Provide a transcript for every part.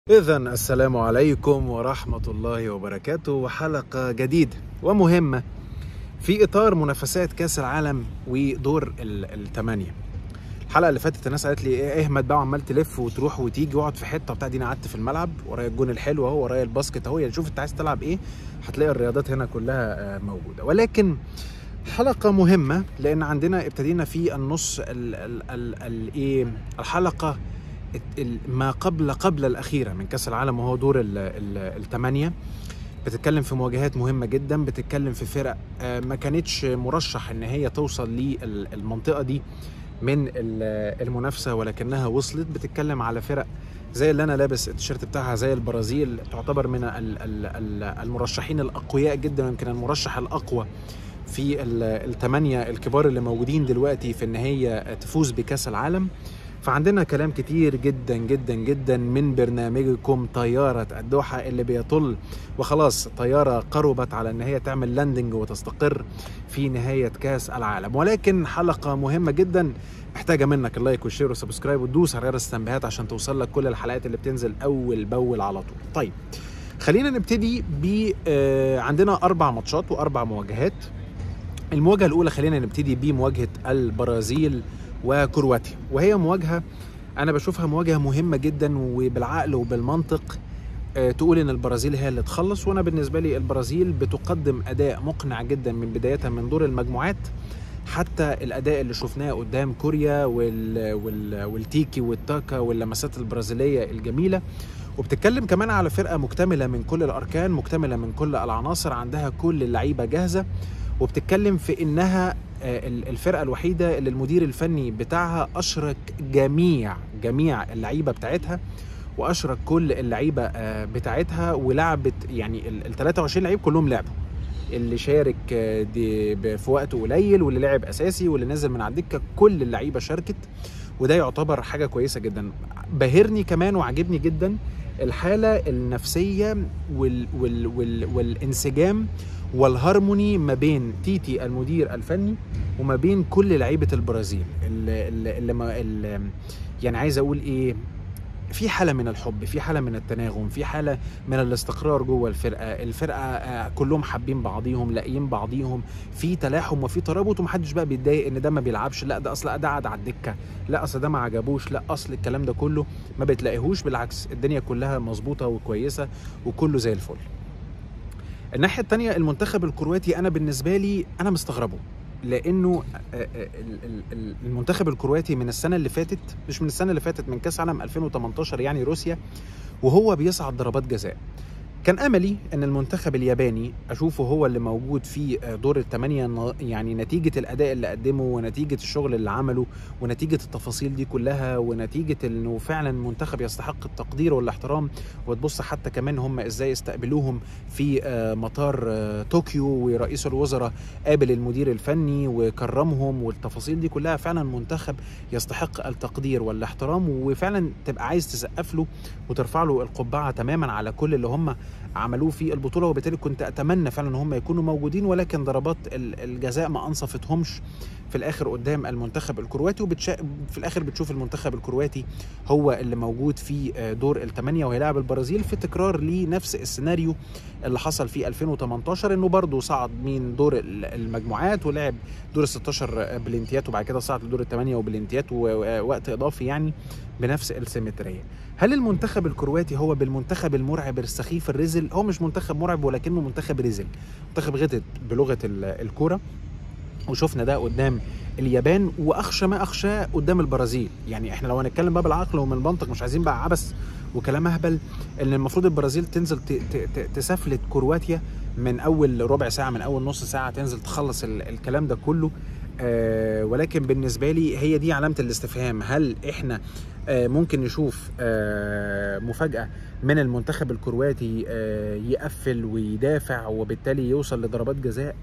إذا السلام عليكم ورحمة الله وبركاته، وحلقة جديدة ومهمة في إطار منافسات كأس العالم ودور الثمانية. الحلقة اللي فاتت الناس قالت لي إيه احمد بقى عمال تلف وتروح وتيجي واقعد في حتة بتاع. دي قعدت في الملعب ورايا الجون الحلو اهو، ورايا الباسكت اهو، يعني شوف انت عايز تلعب ايه هتلاقي الرياضات هنا كلها موجودة. ولكن حلقة مهمة لأن عندنا ابتدينا في النص الحلقة ما قبل الأخيرة من كأس العالم، وهو دور الثمانية. بتتكلم في مواجهات مهمة جدا، بتتكلم في فرق ما كانتش مرشح ان هي توصل للمنطقة دي من المنافسة ولكنها وصلت. بتتكلم على فرق زي اللي انا لابس التيشيرت بتاعها، زي البرازيل، تعتبر من المرشحين الأقوياء جدا، ويمكن المرشح الأقوى في الثمانية الكبار اللي موجودين دلوقتي في ان هي تفوز بكأس العالم. فعندنا كلام كتير جدا جدا جدا من برنامجكم طيارة الدوحة اللي بيطل، وخلاص طيارة قربت على ان هي تعمل لاندنج وتستقر في نهاية كاس العالم. ولكن حلقة مهمة جدا محتاجة منك اللايك والشير والسبسكرايب وتدوس على جرس التنبيهات عشان توصل لك كل الحلقات اللي بتنزل اول باول على طول. طيب خلينا نبتدي عندنا 4 ماتشات و4 مواجهات. المواجهة الأولى خلينا نبتدي بمواجهة البرازيل وكرواتيا، وهي مواجهة أنا بشوفها مواجهة مهمة جدا، وبالعقل وبالمنطق تقول إن البرازيل هي اللي تخلص. وأنا بالنسبة لي البرازيل بتقدم أداء مقنع جدا من بدايتها من دور المجموعات حتى الأداء اللي شفناه قدام كوريا والتيكي والتاكا واللمسات البرازيلية الجميلة. وبتتكلم كمان على فرقة مكتملة من كل الأركان، مكتملة من كل العناصر، عندها كل اللعيبة جاهزة. وبتتكلم في انها الفرقه الوحيده اللي المدير الفني بتاعها اشرك جميع اللعيبه بتاعتها، واشرك كل اللعيبه بتاعتها، ولعبت يعني ال 23 لعيب كلهم لعبوا، اللي شارك في وقت قليل واللي لعب اساسي واللي نزل من على الدكه، كل اللعيبه شاركت، وده يعتبر حاجه كويسه جدا. بهرني كمان وعجبني جدا الحاله النفسيه والانسجام والهارموني ما بين تيتي المدير الفني وما بين كل لعيبه البرازيل اللي يعني عايز اقول ايه، في حاله من الحب، في حاله من التناغم، في حاله من الاستقرار جوه الفرقه كلهم حابين بعضيهم، لاقيين بعضيهم، في تلاحم وفي ترابط، ومحدش بقى بيتضايق ان ده ما بيلعبش، لا ده اصل ده قاعد على الدكه، لا اصل ده ما عجبوش، لا اصل الكلام ده كله ما بتلاقيهوش. بالعكس الدنيا كلها مظبوطه وكويسه وكله زي الفل. الناحيه الثانيه المنتخب الكرواتي، انا بالنسبه لي انا مستغربه، لانه المنتخب الكرواتي من السنه اللي فاتت، مش من السنه اللي فاتت، من كاس عالم 2018 يعني روسيا، وهو بيصعد ضربات جزاء. كان املي ان المنتخب الياباني اشوفه هو اللي موجود في دور الثمانية، يعني نتيجة الاداء اللي قدمه ونتيجة الشغل اللي عمله ونتيجة التفاصيل دي كلها ونتيجة انه فعلا منتخب يستحق التقدير والاحترام. وتبص حتى كمان هم ازاي استقبلوهم في مطار طوكيو، ورئيس الوزراء قابل المدير الفني وكرمهم، والتفاصيل دي كلها فعلا منتخب يستحق التقدير والاحترام، وفعلا تبقى عايز تسقف له وترفع له القبعة تماما على كل اللي هم عملوه في البطولة. وبالتالي كنت أتمنى فعلا ان هم يكونوا موجودين، ولكن ضربات الجزاء ما أنصفتهمش في الآخر قدام المنتخب الكرواتي. في الآخر بتشوف المنتخب الكرواتي هو اللي موجود في دور الثمانية، وهيلاعب البرازيل في تكرار لنفس السيناريو اللي حصل في 2018، انه برضو صعد من دور المجموعات ولعب دور 16 بلنتيات، وبعد كده صعد لدور الثمانية وبلنتيات ووقت إضافي، يعني بنفس السيمترية. هل المنتخب الكرواتي هو بالمنتخب المرعب السخيف الرزل؟ هو مش منتخب مرعب ولكنه منتخب رزل، منتخب غتت بلغة الكورة، وشفنا ده قدام اليابان، واخشى ما اخشى قدام البرازيل. يعني احنا لو هنتكلم بقى بالعقل ومن المنطق، مش عايزين بقى عبث وكلام اهبل، ان المفروض البرازيل تنزل تسافلت كرواتيا من اول ربع ساعه، من اول نص ساعه، تنزل تخلص الكلام ده كله. ولكن بالنسبه لي هي دي علامه الاستفهام. هل احنا ممكن نشوف مفاجاه من المنتخب الكرواتي يقفل ويدافع وبالتالي يوصل لضربات جزاء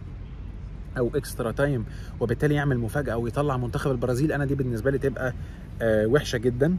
او اكسترا تايم وبالتالي يعمل مفاجاه ويطلع منتخب البرازيل؟ انا دي بالنسبه لي تبقى وحشه جدا.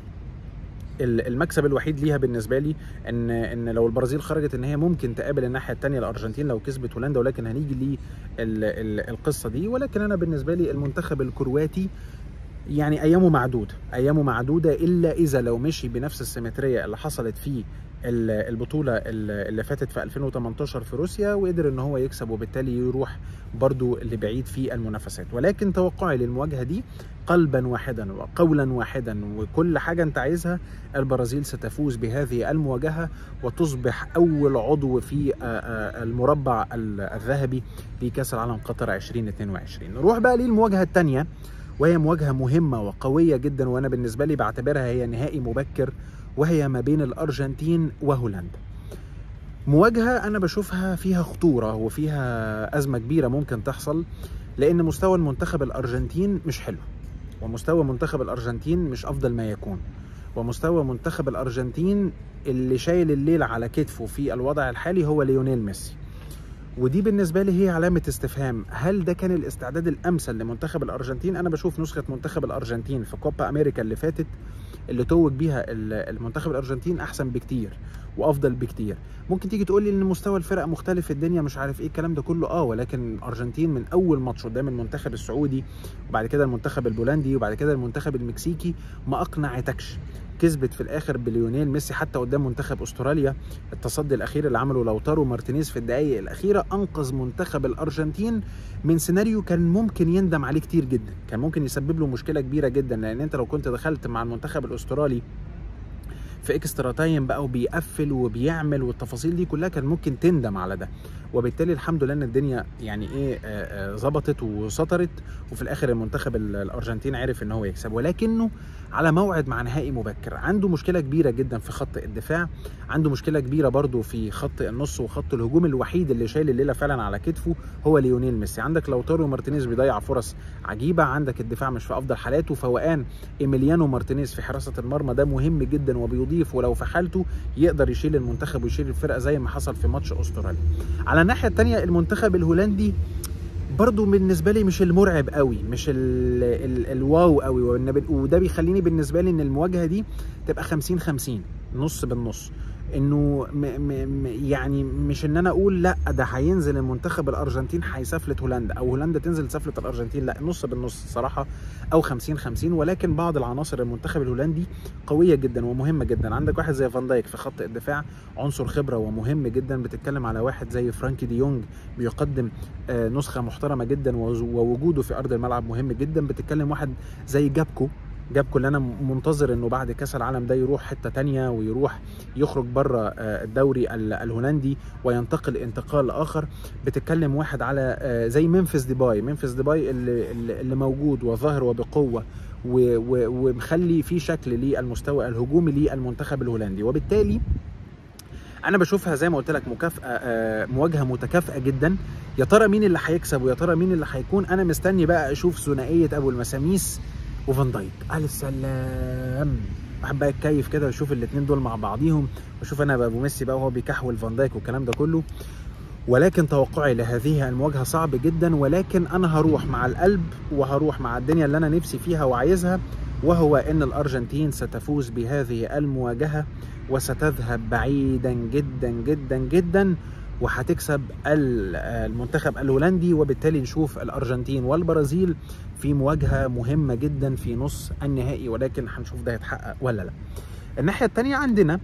المكسب الوحيد ليها بالنسبه لي ان لو البرازيل خرجت، ان هي ممكن تقابل الناحيه الثانيه الارجنتين لو كسبت هولندا، ولكن هنيجي للقصه دي. ولكن انا بالنسبه لي المنتخب الكرواتي يعني ايامه معدوده، ايامه معدوده، الا اذا لو مشي بنفس السيمتريه اللي حصلت في البطوله اللي فاتت في 2018 في روسيا، وقدر ان هو يكسب وبالتالي يروح برضو لبعيد في المنافسات. ولكن توقعي للمواجهه دي قلبا واحدا وقولا واحدا وكل حاجه انت عايزها، البرازيل ستفوز بهذه المواجهه وتصبح اول عضو في المربع الذهبي لكاس العالم قطر 2022. نروح بقى للمواجهه الثانيه، وهي مواجهة مهمة وقوية جدا، وأنا بالنسبة لي بعتبرها هي نهائي مبكر، وهي ما بين الأرجنتين وهولندا. مواجهة أنا بشوفها فيها خطورة وفيها أزمة كبيرة ممكن تحصل، لأن مستوى المنتخب الأرجنتين مش حلو، ومستوى منتخب الأرجنتين مش أفضل ما يكون، ومستوى منتخب الأرجنتين اللي شايل الليل على كتفه في الوضع الحالي هو ليونيل ميسي. ودي بالنسبة لي هي علامة استفهام، هل ده كان الاستعداد الأمثل لمنتخب الأرجنتين؟ أنا بشوف نسخة منتخب الأرجنتين في كوبا أمريكا اللي فاتت اللي توج بيها المنتخب الأرجنتين أحسن بكتير وأفضل بكتير. ممكن تيجي تقول لي إن مستوى الفرق مختلف، الدنيا مش عارف إيه الكلام ده كله، ولكن الأرجنتين من أول ماتش قدام المنتخب السعودي وبعد كده المنتخب البولندي وبعد كده المنتخب المكسيكي ما أقنعتكش. كسبت في الاخر بليونيل ميسي حتى قدام منتخب استراليا. التصدي الاخير اللي عمله لوتارو مارتينيز في الدقائق الاخيره انقذ منتخب الارجنتين من سيناريو كان ممكن يندم عليه كتير جدا، كان ممكن يسبب له مشكله كبيره جدا، لان انت لو كنت دخلت مع المنتخب الاسترالي في اكسترا تايم بقى وبيقفل وبيعمل والتفاصيل دي كلها كان ممكن تندم على ده. وبالتالي الحمد لله ان الدنيا يعني ايه ظبطت وسطرت، وفي الاخر المنتخب الارجنتين عرف ان هو يكسب، ولكنه على موعد مع نهائي مبكر. عنده مشكله كبيره جدا في خط الدفاع، عنده مشكله كبيره برضو في خط النص وخط الهجوم. الوحيد اللي شايل الليله فعلا على كتفه هو ليونيل ميسي. عندك لوتارو مارتينيز بيضيع فرص عجيبه، عندك الدفاع مش في افضل حالاته، فوقان ايميليانو مارتينيز في حراسه المرمى ده مهم جدا وبيضيف، ولو في حالته يقدر يشيل المنتخب ويشيل الفرقه زي ما حصل في ماتش استراليا. على الناحيه الثانيه المنتخب الهولندي برضو بالنسبه لي مش المرعب قوي، مش الواو قوي، وده بيخليني بالنسبه لي ان المواجهه دي تبقى 50-50 نص بالنص، انه يعني مش ان انا اقول لا ده هينزل المنتخب الارجنتين هيسافلت هولندا او هولندا تنزل سافلت الارجنتين، لا نص بالنص صراحه، او 50-50. ولكن بعض العناصر المنتخب الهولندي قويه جدا ومهمه جدا. عندك واحد زي فان دايك في خط الدفاع عنصر خبره ومهم جدا، بتتكلم على واحد زي فرانكي دي يونج بيقدم نسخه محترمه جدا ووجوده في ارض الملعب مهم جدا. بتتكلم واحد زي جابكو اللي انا منتظر انه بعد كاس العالم ده يروح حته تانية ويروح يخرج بره الدوري الهولندي وينتقل انتقال اخر. بتتكلم واحد على زي ممفيس ديباي اللي موجود وظاهر وبقوه ومخلي في شكل للمستوى الهجومي للمنتخب الهولندي. وبالتالي انا بشوفها زي ما قلت لك مواجهه متكافئه جدا. يا ترى مين اللي هيكسب ويا ترى مين اللي هيكون؟ انا مستني بقى اشوف ثنائيه ابو المساميس وفان دايك. السلام، بحب بقى اتكيف كده واشوف الاثنين دول مع بعضيهم، واشوف انا ابو ميسي بقى وهو بيكحول فان دايك والكلام ده كله. ولكن توقعي لهذه المواجهه صعب جدا، ولكن انا هروح مع القلب وهروح مع الدنيا اللي انا نفسي فيها وعايزها، وهو ان الارجنتين ستفوز بهذه المواجهه وستذهب بعيدا جدا جدا جدا وهتكسب المنتخب الهولندي. وبالتالي نشوف الارجنتين والبرازيل في مواجهه مهمه جدا في نص النهائي، ولكن هنشوف ده هيتحقق ولا لا. الناحيه الثانيه عندنا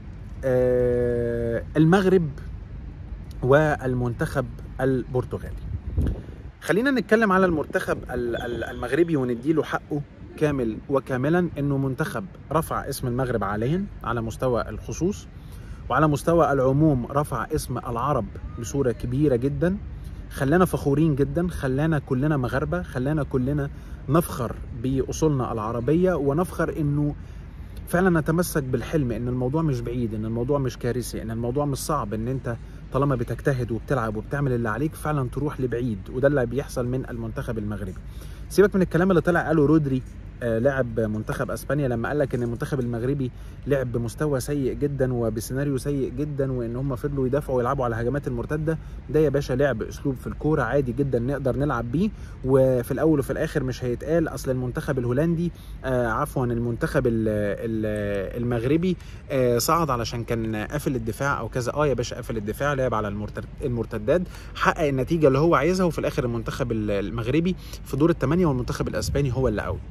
المغرب والمنتخب البرتغالي. خلينا نتكلم على المنتخب المغربي ونديله حقه كامل وكاملا، انه منتخب رفع اسم المغرب عاليا على مستوى الخصوص، وعلى مستوى العموم رفع اسم العرب بصورة كبيرة جدا، خلانا فخورين جدا، خلانا كلنا مغاربة، خلانا كلنا نفخر بأصولنا العربية، ونفخر انه فعلا نتمسك بالحلم، ان الموضوع مش بعيد، ان الموضوع مش كارثي، ان الموضوع مش صعب، ان انت طالما بتجتهد وبتلعب وبتعمل اللي عليك فعلا تروح لبعيد. وده اللي بيحصل من المنتخب المغربي. سيبك من الكلام اللي طلع قاله رودري لاعب منتخب اسبانيا لما قال لك ان المنتخب المغربي لعب بمستوى سيء جدا وبسيناريو سيء جدا، وان هم فضلوا يدافعوا ويلعبوا على الهجمات المرتده. ده يا باشا لعب اسلوب في الكوره عادي جدا نقدر نلعب بيه، وفي الاول وفي الاخر مش هيتقال اصل المنتخب الهولندي المنتخب المغربي صعد علشان كان قافل الدفاع او كذا. يا باشا قافل الدفاع، لعب على المرتدات، حقق النتيجه اللي هو عايزها، وفي الاخر المنتخب المغربي في دور الثمانيه والمنتخب الاسباني هو اللي اوت.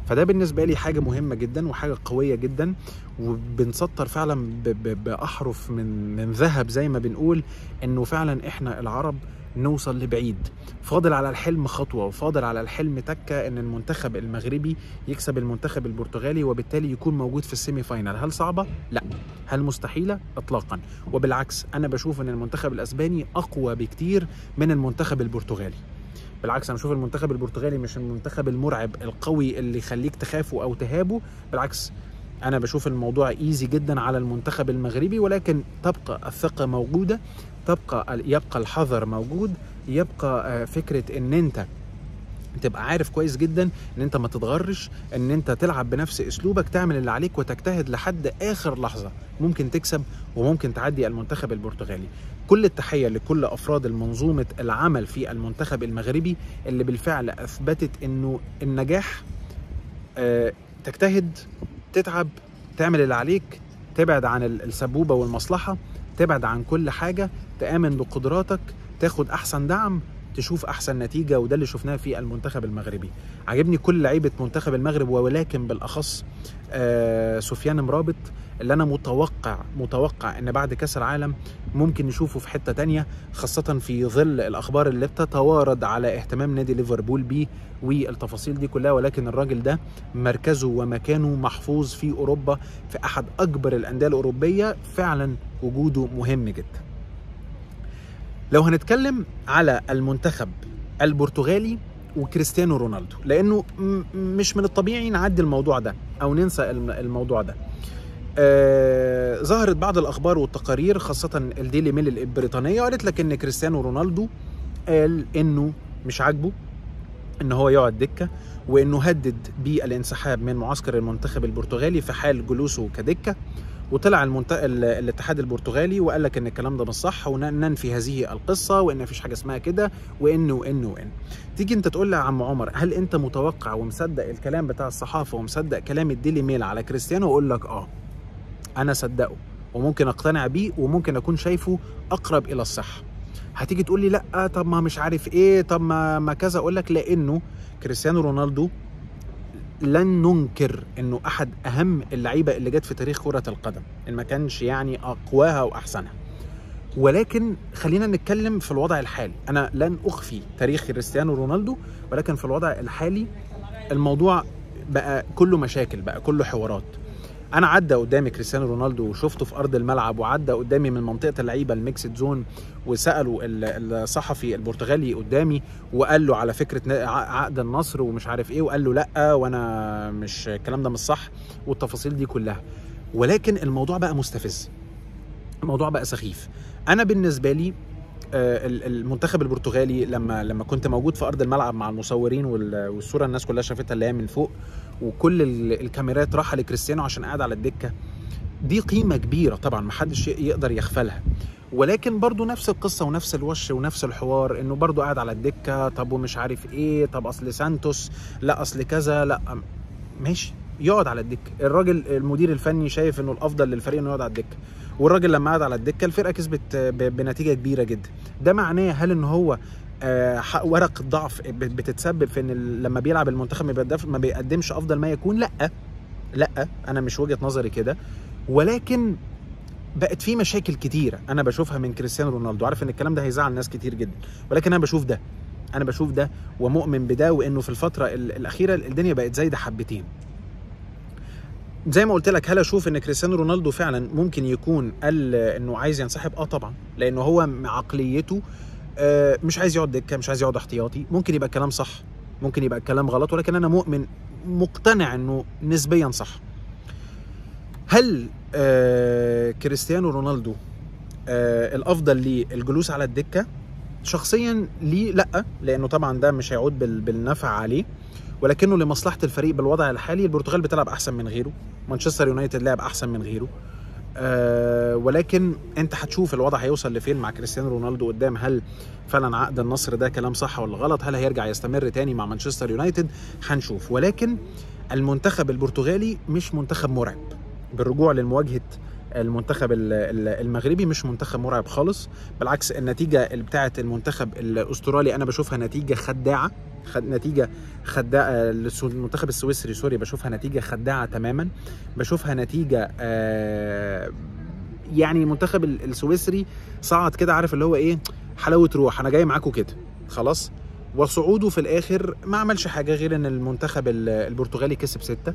فده بالنسبه لي حاجه مهمه جدا وحاجه قويه جدا، وبنسطر فعلا باحرف من ذهب زي ما بنقول انه فعلا احنا العرب نوصل لبعيد. فاضل على الحلم خطوه، وفاضل على الحلم تكه، ان المنتخب المغربي يكسب المنتخب البرتغالي وبالتالي يكون موجود في السيمي فاينال. هل صعبه؟ لا. هل مستحيله؟ اطلاقا. وبالعكس انا بشوف ان المنتخب الاسباني اقوى بكتير من المنتخب البرتغالي. بالعكس انا بشوف المنتخب البرتغالي مش المنتخب المرعب القوي اللي يخليك تخافه او تهابه، بالعكس انا بشوف الموضوع ايزي جدا على المنتخب المغربي، ولكن تبقى الثقة موجودة، يبقى الحذر موجود، يبقى فكرة ان انت تبقى عارف كويس جدا ان انت ما تتغرش، ان انت تلعب بنفس اسلوبك، تعمل اللي عليك وتجتهد لحد اخر لحظة، ممكن تكسب وممكن تعدي المنتخب البرتغالي. كل التحية لكل افراد المنظومة العمل في المنتخب المغربي اللي بالفعل اثبتت انه النجاح تجتهد، تتعب، تعمل اللي عليك، تبعد عن السبوبة والمصلحة، تبعد عن كل حاجة، تآمن بقدراتك، تاخد احسن دعم، تشوف احسن نتيجة. وده اللي شفناه في المنتخب المغربي. عجبني كل لعيبة منتخب المغرب، ولكن بالاخص سفيان مرابط، اللي انا متوقع ان بعد كاس العالم ممكن نشوفه في حتة تانية، خاصة في ظل الاخبار اللي بتتوارد على اهتمام نادي ليفربول بيه والتفاصيل دي كلها. ولكن الراجل ده مركزه ومكانه محفوظ في اوروبا، في احد اكبر الانديه الاوروبيه، فعلا وجوده مهم جدا. لو هنتكلم على المنتخب البرتغالي وكريستيانو رونالدو، لانه مش من الطبيعي نعدي الموضوع ده او ننسى الموضوع ده. ظهرت بعض الاخبار والتقارير، خاصه الديلي ميل البريطانيه، قالت لك ان كريستيانو رونالدو قال انه مش عاجبه ان هو يقعد دكه، وانه هدد بالانسحاب من معسكر المنتخب البرتغالي في حال جلوسه كدكه. وطلع الاتحاد البرتغالي وقال لك ان الكلام ده مش صح، وننفي هذه القصه، وان مفيش حاجه اسمها كده، وان. تيجي انت تقول لي يا عم عمر، هل انت متوقع ومصدق الكلام بتاع الصحافه ومصدق كلام الديلي ميل على كريستيانو؟ اقول لك انا صدقه وممكن اقتنع بيه وممكن اكون شايفه اقرب الى الصحه. هتيجي تقول لي لا، طب ما مش عارف ايه، طب ما كذا. اقول لك لانه كريستيانو رونالدو لن ننكر انه احد اهم اللعيبه اللي جت في تاريخ كره القدم، ان ما كانش يعني اقواها واحسنها. ولكن خلينا نتكلم في الوضع الحالي. انا لن اخفي تاريخ كريستيانو رونالدو، ولكن في الوضع الحالي الموضوع بقى كله مشاكل، بقى كله حوارات. انا عدى قدامي كريستيانو رونالدو وشفته في ارض الملعب، وعدى قدامي من منطقه اللعيبه الميكسد زون، وسالوا الصحفي البرتغالي قدامي وقال له على فكره عقد النصر ومش عارف ايه، وقال له لا وانا مش الكلام ده مش صح، والتفاصيل دي كلها. ولكن الموضوع بقى مستفز، الموضوع بقى سخيف. انا بالنسبه لي المنتخب البرتغالي لما كنت موجود في ارض الملعب مع المصورين والصوره الناس كلها شافتها اللي هي من فوق، وكل الكاميرات راحه لكريستيانو عشان قاعد على الدكه، دي قيمه كبيره طبعا محدش يقدر يغفلها. ولكن برضو نفس القصه ونفس الوش ونفس الحوار، انه برضو قاعد على الدكه، طب ومش عارف ايه، طب اصل سانتوس، لا اصل كذا، لا ماشي يقعد على الدكه. الراجل المدير الفني شايف انه الافضل للفريق انه يقعد على الدكه، والراجل لما قعد على الدكه الفرقه كسبت بنتيجه كبيره جدا. ده معناه هل ان هو ورقه ضعف بتتسبب في ان لما بيلعب المنتخب ما بيقدمش افضل ما يكون؟ لا انا مش وجهه نظري كده. ولكن بقت في مشاكل كتيره انا بشوفها من كريستيانو رونالدو. عارف ان الكلام ده هيزعل ناس كتير جدا، ولكن انا بشوف ده ومؤمن بده، وانه في الفتره الاخيره الدنيا بقت زايده حبتين. زي ما قلت لك، هل اشوف ان كريستيانو رونالدو فعلا ممكن يكون قال انه عايز ينسحب؟ طبعا، لانه هو عقليته مش عايز يقعد دكه، مش عايز يقعد احتياطي. ممكن يبقى الكلام صح، ممكن يبقى الكلام غلط، ولكن انا مقتنع انه نسبيا صح. هل كريستيانو رونالدو الافضل ليه الجلوس على الدكه؟ شخصيا ليه لا، لانه طبعا ده مش هيعود بالنفع عليه، ولكنه لمصلحه الفريق بالوضع الحالي. البرتغال بتلعب احسن من غيره، مانشستر يونايتد لعب احسن من غيره، ولكن انت هتشوف الوضع هيوصل لفين مع كريستيانو رونالدو قدام. هل فعلا عقد النصر ده كلام صح ولا غلط؟ هل هيرجع يستمر تاني مع مانشستر يونايتد؟ هنشوف. ولكن المنتخب البرتغالي مش منتخب مرعب. بالرجوع لمواجهه المنتخب المغربي مش منتخب مرعب خالص، بالعكس النتيجه بتاعه المنتخب الاسترالي انا بشوفها نتيجه خداعه، نتيجه خداعه. المنتخب السويسري سوري بشوفها نتيجه خداعه تماما، بشوفها نتيجه يعني المنتخب السويسري صعد كده، عارف اللي هو ايه، حلاوه روح انا جاي معاكم كده خلاص، وصعوده في الاخر ما عملش حاجه غير ان المنتخب البرتغالي كسب 6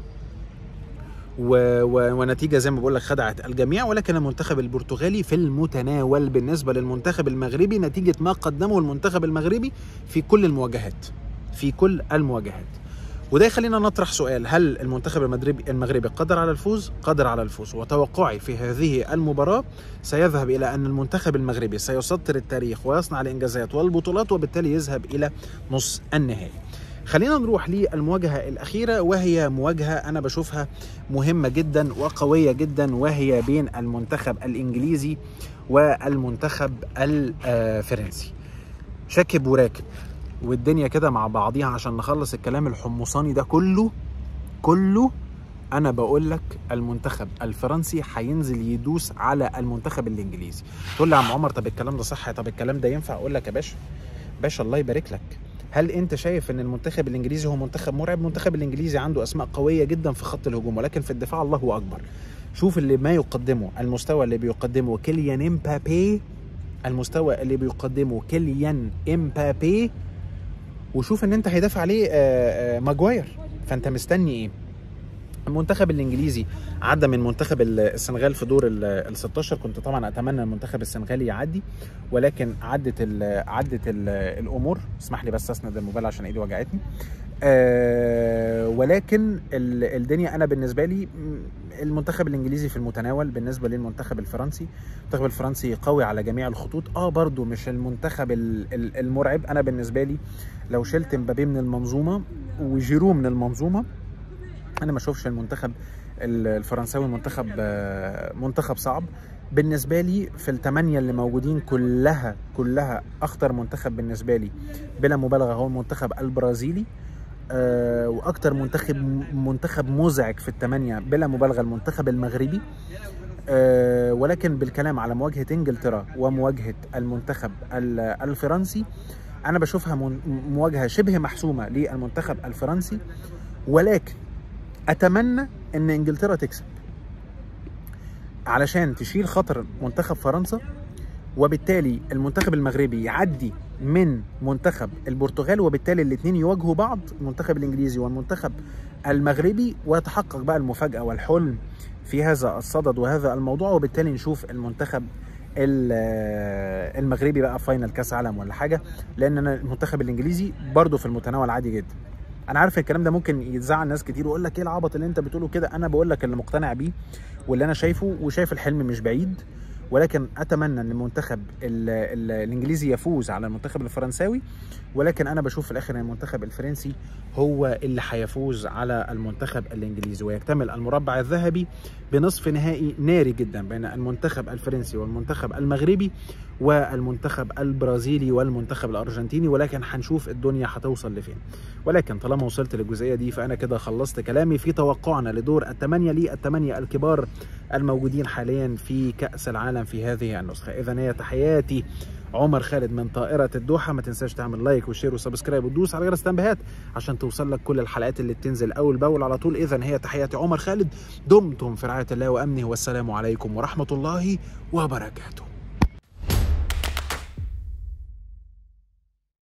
ونتيجه زي ما بقول لك خدعت الجميع. ولكن المنتخب البرتغالي في المتناول بالنسبه للمنتخب المغربي نتيجه ما قدمه المنتخب المغربي في كل المواجهات، في كل المواجهات. وده يخلينا نطرح سؤال، هل المنتخب المغربي قادر على الفوز؟ قادر على الفوز، وتوقعي في هذه المباراة سيذهب إلى أن المنتخب المغربي سيسطر التاريخ ويصنع الإنجازات والبطولات، وبالتالي يذهب إلى نص النهائي. خلينا نروح للمواجهة الأخيرة، وهي مواجهة أنا بشوفها مهمة جدا وقوية جدا، وهي بين المنتخب الإنجليزي والمنتخب الفرنسي. شاكب وراكب والدنيا كده مع بعضيها عشان نخلص الكلام الحمصاني ده كله. انا بقول لك المنتخب الفرنسي هينزل يدوس على المنتخب الانجليزي. تقول لي يا عم عمر طب الكلام ده صح، طب الكلام ده ينفع؟ اقول لك يا باشا الله يبارك لك، هل انت شايف ان المنتخب الانجليزي هو منتخب مرعب؟ المنتخب الانجليزي عنده اسماء قويه جدا في خط الهجوم، ولكن في الدفاع الله اكبر. شوف اللي ما يقدمه، المستوى اللي بيقدمه كيليان امبابي، المستوى اللي بيقدمه كيليان امبابي، وشوف ان انت هيدافع عليه ماجواير، فانت مستني ايه؟ المنتخب الانجليزي عدى من منتخب السنغال في دور ال 16. كنت طبعا اتمنى المنتخب السنغالي يعدي، ولكن عدت الامور. اسمح لي بس اسند الموبايل عشان ايدي وجعتني. ولكن الدنيا انا بالنسبه لي المنتخب الانجليزي في المتناول بالنسبه للمنتخب الفرنسي. المنتخب الفرنسي قوي على جميع الخطوط، برضو مش المنتخب المرعب. انا بالنسبه لي لو شلت مبابي من المنظومه وجيرو من المنظومه، انا ما اشوفش المنتخب الفرنساوي منتخب صعب بالنسبه لي. في الثمانيه اللي موجودين كلها اخطر منتخب بالنسبه لي بلا مبالغه هو المنتخب البرازيلي، واكتر منتخب مزعج في الثمانيه بلا مبالغه المنتخب المغربي. ولكن بالكلام على مواجهه انجلترا ومواجهه المنتخب الفرنسي، انا بشوفها مواجهه شبه محسومه للمنتخب الفرنسي، ولكن اتمنى ان انجلترا تكسب علشان تشيل خطر منتخب فرنسا، وبالتالي المنتخب المغربي يعدي من منتخب البرتغال، وبالتالي الاثنين يواجهوا بعض، المنتخب الانجليزي والمنتخب المغربي، ويتحقق بقى المفاجأة والحلم في هذا الصدد وهذا الموضوع، وبالتالي نشوف المنتخب المغربي بقى في فاينل كاس عالم ولا حاجة. لان انا المنتخب الانجليزي برضو في المتناول عادي جدا. انا عارف الكلام ده ممكن يزعل ناس كتير ويقول لك ايه العبط اللي انت بتقوله كده، انا بقول لك اللي مقتنع بيه واللي انا شايفه، وشايف الحلم مش بعيد. ولكن اتمنى ان المنتخب الانجليزي يفوز على المنتخب الفرنساوي، ولكن انا بشوف في الاخر ان المنتخب الفرنسي هو اللي هيفوز على المنتخب الانجليزي، ويكتمل المربع الذهبي بنصف نهائي ناري جدا بين المنتخب الفرنسي والمنتخب المغربي والمنتخب البرازيلي والمنتخب الارجنتيني. ولكن هنشوف الدنيا هتوصل لفين. ولكن طالما وصلت للجزئيه دي فانا كده خلصت كلامي في توقعنا لدور الثمانيه الكبار الموجودين حاليا في كأس العالم في هذه النسخة. إذن هي تحياتي عمر خالد من طائرة الدوحة. ما تنساش تعمل لايك وشير وسبسكرايب وتدوس على جرس التنبيهات عشان توصل لك كل الحلقات اللي بتنزل أول بأول على طول. إذن هي تحياتي عمر خالد، دمتم في رعاية الله وأمنه، والسلام عليكم ورحمة الله وبركاته.